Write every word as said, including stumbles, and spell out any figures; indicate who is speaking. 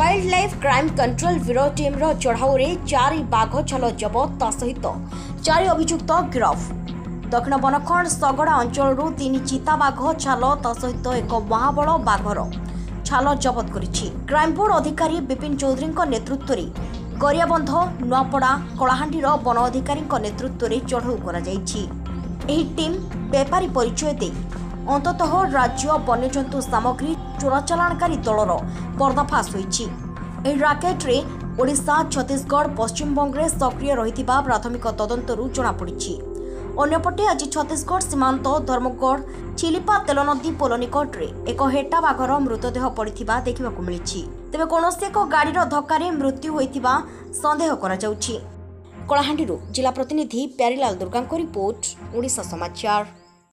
Speaker 1: Wild life crime control bureau team रो चढ़ाऊ रे चार बाघ छाल जबत ता सहित चार अभियुक्त गिरफ। दक्षिण बनखंड सगड़ा अंचल तीन चिता बाघ छाल ता सहित एक महाबल बाघर छाल जबत करिछि। क्राइम बोर्ड अधिकारी विपिन चौधरी नेतृत्व में गरियाबंध नुआपड़ा कलाहांडीर वन अधिकारी नेतृत्व में चढ़ाऊ करा जायछि। एही टीम बेपारी परिचय दे अंततः राज्य वन्यजंतु सामग्री चोराचालाणकारी दलर पर्दाफाश होइछि। एही राकेट रे ओडिशा छत्तीसगढ़ पश्चिमबंग रे सक्रिय रहिथिबा प्राथमिक तदंतरू जणा पड़िछि। अन्यपटे आज छत्तीसगढ़ सीमांत धर्मगढ़ चिलिपा तेलनदी पोल निकट रे एक हेटा बाघर मृतदेह पड़िथिबा देखिबाकू मिलिछि। तेबे कोनोसी एक गाड़ीर धक्कारे मृत्यु होइथिबा संदेह करा जाउछि। कलाहांडीरू जिला प्रतिनिधि प्यारीलाल दुर्गांको रिपोर्ट, ओडिशा समाचार।